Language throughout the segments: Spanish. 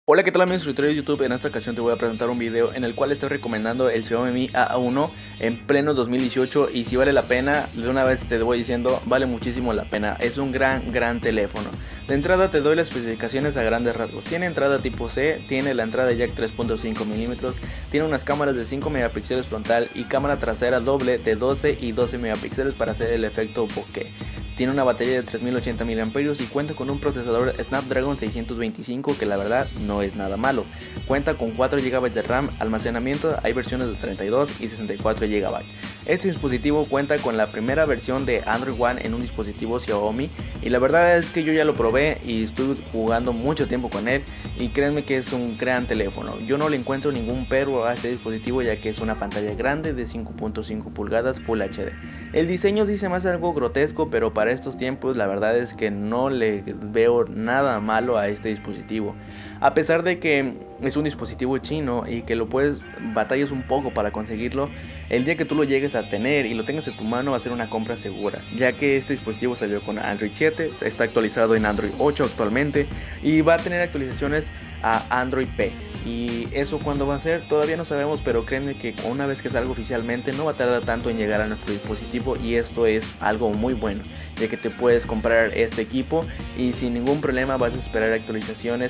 Hola, ¿qué tal amigos suscriptores de YouTube? En esta ocasión te voy a presentar un video en el cual estoy recomendando el Xiaomi Mi A1 en pleno 2018 y si vale la pena, de una vez te voy diciendo, vale muchísimo la pena. Es un gran teléfono. De entrada te doy las especificaciones a grandes rasgos. Tiene entrada tipo C, tiene la entrada jack 3.5 milímetros, tiene unas cámaras de 5 megapíxeles frontal y cámara trasera doble de 12 y 12 megapíxeles para hacer el efecto bokeh. Tiene una batería de 3080 mAh y cuenta con un procesador Snapdragon 625 que la verdad no es nada malo. Cuenta con 4 GB de RAM, almacenamiento, hay versiones de 32 y 64 GB. Este dispositivo cuenta con la primera versión de Android One en un dispositivo Xiaomi y la verdad es que yo ya lo probé y estuve jugando mucho tiempo con él y créanme que es un gran teléfono. Yo no le encuentro ningún pero a este dispositivo ya que es una pantalla grande de 5.5 pulgadas Full HD. El diseño sí se me hace algo grotesco, pero para estos tiempos la verdad es que no le veo nada malo a este dispositivo. A pesar de que es un dispositivo chino y que lo puedes batallas un poco para conseguirlo, el día que tú lo llegues a tener y lo tengas en tu mano va a ser una compra segura, ya que este dispositivo salió con Android 7, está actualizado en Android 8 actualmente y va a tener actualizaciones a Android P. Y eso cuando va a ser todavía no sabemos, pero créanme que una vez que salga oficialmente no va a tardar tanto en llegar a nuestro dispositivo y esto es algo muy bueno, ya que te puedes comprar este equipo y sin ningún problema vas a esperar actualizaciones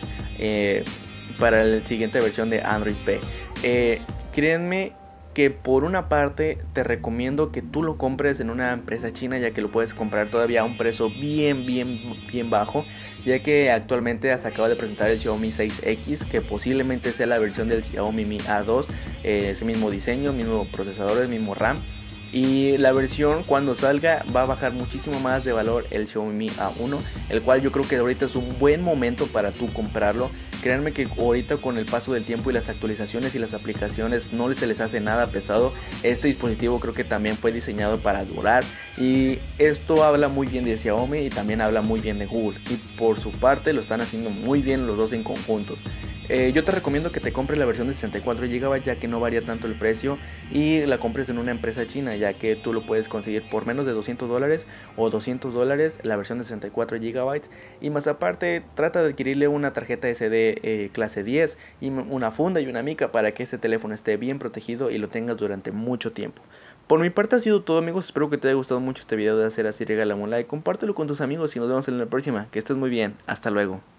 para la siguiente versión de Android P. Créanme que por una parte te recomiendo que tú lo compres en una empresa china, ya que lo puedes comprar todavía a un precio bien bajo, ya que actualmente se acaba de presentar el Xiaomi 6X, que posiblemente sea la versión del Xiaomi Mi A2, ese mismo diseño, mismo procesador, el mismo RAM. Y la versión cuando salga va a bajar muchísimo más de valor el Xiaomi Mi A1, el cual yo creo que ahorita es un buen momento para tú comprarlo. Créanme que ahorita con el paso del tiempo y las actualizaciones y las aplicaciones no se les hace nada pesado. Este dispositivo creo que también fue diseñado para durar y esto habla muy bien de Xiaomi y también habla muy bien de Google. Y por su parte lo están haciendo muy bien los dos en conjuntos. Yo te recomiendo que te compres la versión de 64 GB ya que no varía tanto el precio y la compres en una empresa china ya que tú lo puedes conseguir por menos de $200 o $200 la versión de 64 GB y más aparte trata de adquirirle una tarjeta SD clase 10 y una funda y una mica para que este teléfono esté bien protegido y lo tengas durante mucho tiempo. Por mi parte ha sido todo amigos, espero que te haya gustado mucho este video. De hacer así, regálame un like, compártelo con tus amigos y nos vemos en la próxima. Que estés muy bien, hasta luego.